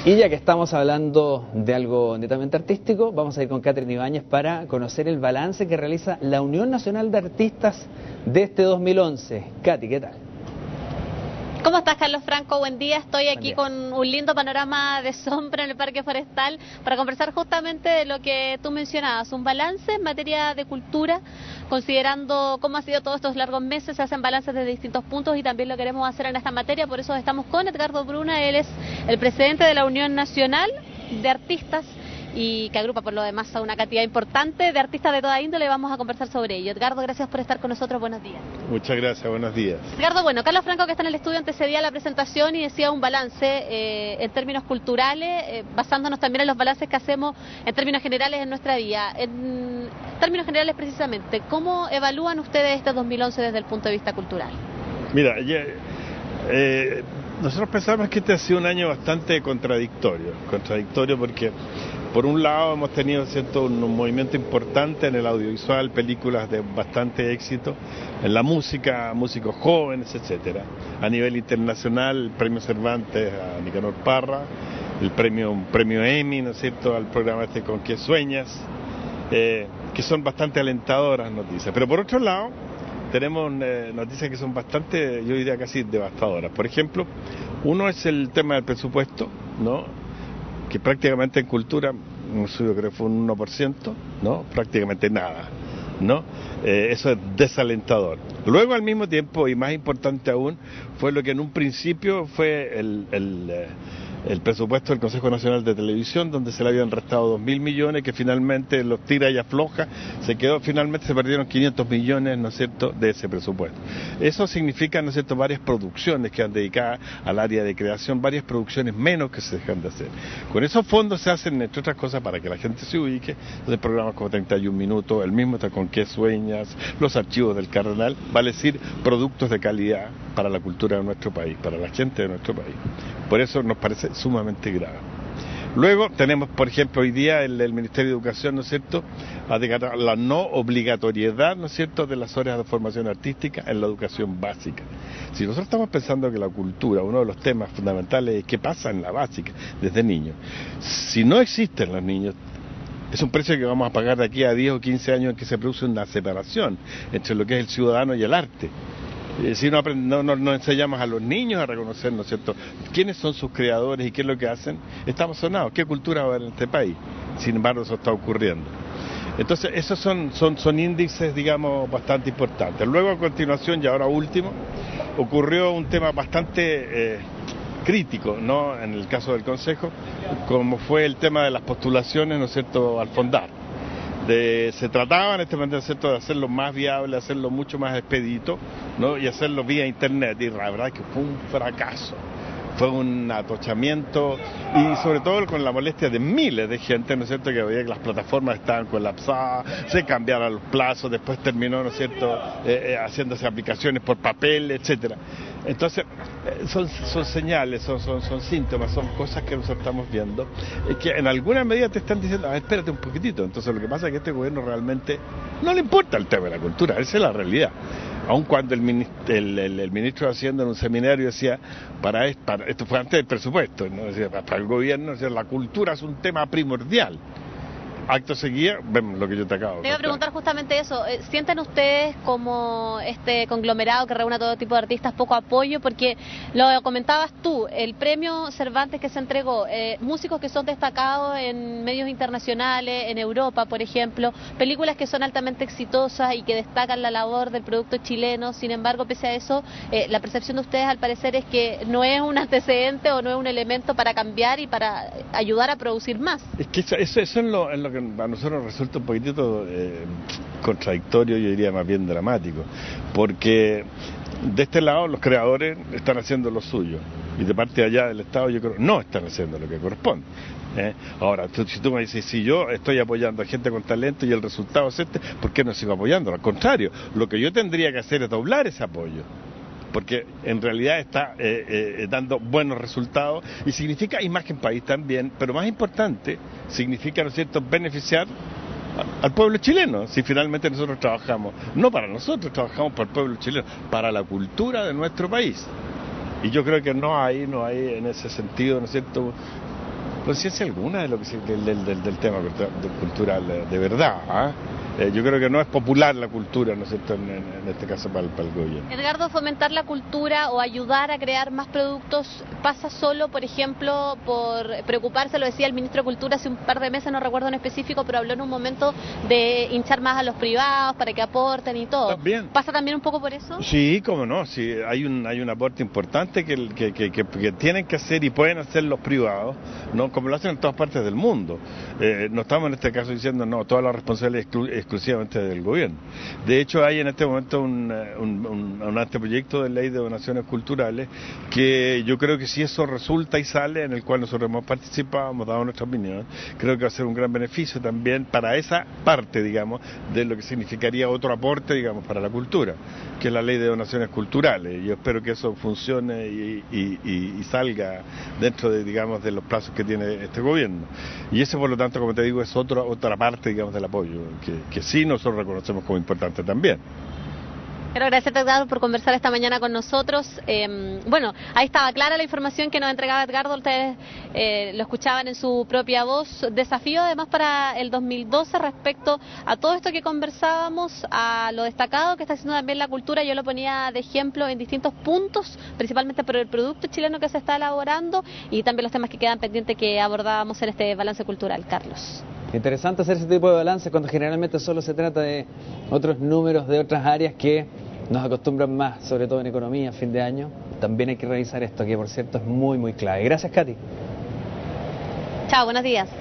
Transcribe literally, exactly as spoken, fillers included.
Y ya que estamos hablando de algo netamente artístico, vamos a ir con Catherine Ibáñez para conocer el balance que realiza la Unión Nacional de Artistas de este dos mil once. Katy, ¿qué tal? ¿Cómo estás, Carlos Franco? Buen día. Estoy aquí día. con un lindo panorama de sombra en el Parque Forestal para conversar justamente de lo que tú mencionabas, un balance en materia de cultura, considerando cómo ha sido todos estos largos meses. Se hacen balances desde distintos puntos y también lo queremos hacer en esta materia. Por eso estamos con Edgardo Bruna. Él es el presidente de la Unión Nacional de Artistas y que agrupa por lo demás a una cantidad importante de artistas de toda índole. Vamos a conversar sobre ello. Edgardo, gracias por estar con nosotros. Buenos días. Muchas gracias, buenos días. Edgardo, bueno, Carlos Franco, que está en el estudio, antecedía la presentación y decía un balance eh, en términos culturales, eh, basándonos también en los balances que hacemos en términos generales en nuestra vida. En términos generales, precisamente, ¿cómo evalúan ustedes este dos mil once desde el punto de vista cultural? Mira, ya, eh, nosotros pensamos que este ha sido un año bastante contradictorio, contradictorio porque por un lado hemos tenido cierto un, un movimiento importante en el audiovisual, películas de bastante éxito, en la música, músicos jóvenes, etcétera. A nivel internacional, el premio Cervantes a Nicanor Parra, el premio, un premio Emmy, ¿no es cierto?, al programa este Con qué sueñas, eh, que son bastante alentadoras noticias. Pero por otro lado, tenemos eh, noticias que son bastante, yo diría casi devastadoras. Por ejemplo, uno es el tema del presupuesto, ¿no?, que prácticamente en cultura, un estudio creo que fue un uno por ciento, ¿no?, prácticamente nada, ¿no? Eh, eso es desalentador. Luego, al mismo tiempo, y más importante aún, fue lo que en un principio fue el, el, eh, el presupuesto del Consejo Nacional de Televisión, donde se le habían restado dos mil millones, que finalmente los tira y afloja, se quedó, finalmente se perdieron quinientos millones, ¿no es cierto?, de ese presupuesto. Eso significa, ¿no es cierto?, varias producciones que han dedicado al área de creación, varias producciones menos que se dejan de hacer. Con esos fondos se hacen, entre otras cosas, para que la gente se ubique, entonces programas como treinta y un minutos, el mismo está Con qué sueñas, los archivos del Cardenal, vale decir, productos de calidad para la cultura de nuestro país, para la gente de nuestro país. Por eso nos parece sumamente grave. Luego tenemos, por ejemplo, hoy día el, el Ministerio de Educación, ¿no es cierto?, ha decretado la no obligatoriedad, ¿no es cierto?, de las horas de formación artística en la educación básica. Si nosotros estamos pensando que la cultura, uno de los temas fundamentales es qué pasa en la básica desde niños. Si no existen los niños, es un precio que vamos a pagar de aquí a diez o quince años en que se produce una separación entre lo que es el ciudadano y el arte. Si no, no, no, no enseñamos a los niños a reconocer, ¿no es cierto?, quiénes son sus creadores y qué es lo que hacen, estamos sonados. ¿Qué cultura va a haber en este país? Sin embargo, eso está ocurriendo. Entonces, esos son, son, son índices, digamos, bastante importantes. Luego, a continuación, y ahora último, ocurrió un tema bastante eh, crítico, ¿no?, en el caso del Consejo, como fue el tema de las postulaciones, ¿no es cierto?, al fondar. De, se trataba en este momento, ¿cierto?, de hacerlo más viable, hacerlo mucho más expedito, ¿no?, y hacerlo vía internet, y la verdad que fue un fracaso, fue un atochamiento, y sobre todo con la molestia de miles de gente, ¿no es cierto?, que veía que las plataformas estaban colapsadas, se cambiaron los plazos, después terminó, ¿no es cierto?, eh, eh, haciéndose aplicaciones por papel, etcétera. Entonces, eh, son, son señales, son, son, son síntomas, son cosas que nosotros estamos viendo, eh, que en alguna medida te están diciendo, ah, espérate un poquitito. Entonces, lo que pasa es que a este gobierno realmente no le importa el tema de la cultura, esa es la realidad. Aun cuando el ministro, el, el, el ministro de Hacienda en un seminario decía, para, para esto fue antes del presupuesto, ¿no?, decía, para el gobierno, decía, la cultura es un tema primordial. Acto seguido, vemos lo que yo te acabo de Te iba a preguntar justamente eso. ¿Sienten ustedes como este conglomerado que reúne a todo tipo de artistas poco apoyo? Porque lo comentabas tú, el premio Cervantes que se entregó, eh, músicos que son destacados en medios internacionales, en Europa, por ejemplo, películas que son altamente exitosas y que destacan la labor del producto chileno. Sin embargo, pese a eso, eh, la percepción de ustedes al parecer es que no es un antecedente o no es un elemento para cambiar y para ayudar a producir más. Es que eso, eso, eso es lo, en lo que a nosotros resulta un poquitito eh, contradictorio, yo diría más bien dramático, porque de este lado los creadores están haciendo lo suyo y de parte de allá del Estado yo creo no están haciendo lo que corresponde. ¿eh? Ahora, tú, si tú me dices, si yo estoy apoyando a gente con talento y el resultado es este, ¿por qué no sigo apoyando? Al contrario, lo que yo tendría que hacer es doblar ese apoyo, porque en realidad está eh, eh, dando buenos resultados y significa imagen país también, pero más importante, significa, ¿no es cierto?, beneficiar a, al pueblo chileno, si finalmente nosotros trabajamos, no para nosotros, trabajamos para el pueblo chileno, para la cultura de nuestro país. Y yo creo que no hay, no hay en ese sentido, ¿no es cierto?, conciencia alguna de lo que se- del, del, del, del tema cultu- del cultural de, de verdad. ¿ah? Eh, yo creo que no es popular la cultura, ¿no es cierto?, en, en- en este caso para el, para el gobierno. Edgardo, fomentar la cultura o ayudar a crear más productos pasa solo, por ejemplo, por preocuparse, lo decía el ministro de Cultura hace un par de meses, no recuerdo en específico, pero habló en un momento de hinchar más a los privados para que aporten y todo. También. ¿Pasa también un poco por eso? Sí, cómo no, sí, hay un hay un aporte importante que, el- que, que, que- que tienen que hacer y pueden hacer los privados, no como lo hacen en todas partes del mundo. Eh, no estamos en este caso diciendo no, toda la responsabilidad es exclu- exclusivamente del gobierno. De hecho, hay en este momento un, eh, un, un- un anteproyecto de ley de donaciones culturales que yo creo que si eso resulta y sale, en el cual nosotros hemos participado, hemos dado nuestra opinión, creo que va a ser un gran beneficio también para esa parte, digamos, de lo que significaría otro aporte, digamos, para la cultura, que es la ley de donaciones culturales. Yo espero que eso funcione y, y- y- y salga dentro de, digamos, de los plazos que tiene este gobierno. Y ese, por lo tanto, como te digo, es otro, otra parte, digamos, del apoyo, que, que sí nosotros reconocemos como importante también. Quiero agradecerte, Edgardo, por conversar esta mañana con nosotros. Eh, bueno, ahí estaba clara la información que nos entregaba Edgardo, ustedes eh, lo escuchaban en su propia voz. Desafío además para el dos mil doce respecto a todo esto que conversábamos, a lo destacado que está haciendo también la cultura. Yo lo ponía de ejemplo en distintos puntos, principalmente por el producto chileno que se está elaborando y también los temas que quedan pendientes que abordábamos en este balance cultural. Carlos. Interesante hacer ese tipo de balance cuando generalmente solo se trata de otros números de otras áreas que nos acostumbran más, sobre todo en economía, a fin de año. También hay que revisar esto, que por cierto es muy, muy clave. Gracias, Katy. Chao, buenos días.